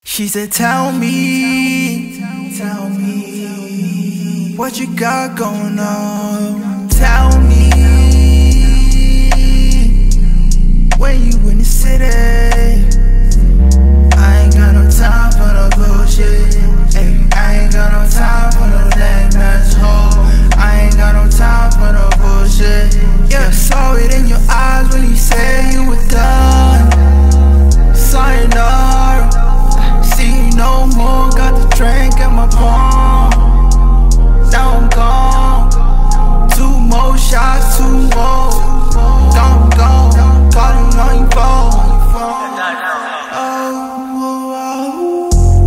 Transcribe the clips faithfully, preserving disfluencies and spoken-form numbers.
She said, tell me, tell me what you got going on. Tell me when you in the city. I ain't got no time for the bullshit. Ay, I ain't got no time for the lame ass hoe. I ain't got no time for the bullshit. Yeah, I saw it in your eyes when you said you were done. Sayonara. No more, got the drink in my palm. Now I'm gone. Two more shots, two more. Gone, gone, calling on your phone. Oh, oh, oh.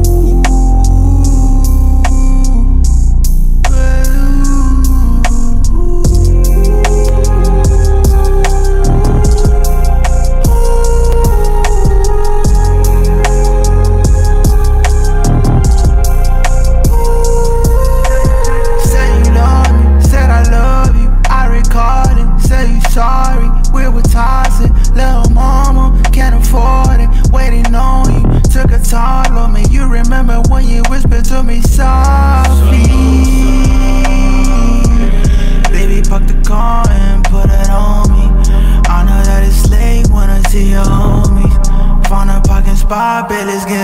Sorry, we were toxic. Little mama can't afford it. Waiting on you, took a toll on me. You remember when you whispered to me softly? Baby, park the car and put it on me. I know that it's late when I see your homies. Found a parking spot, baby, let's get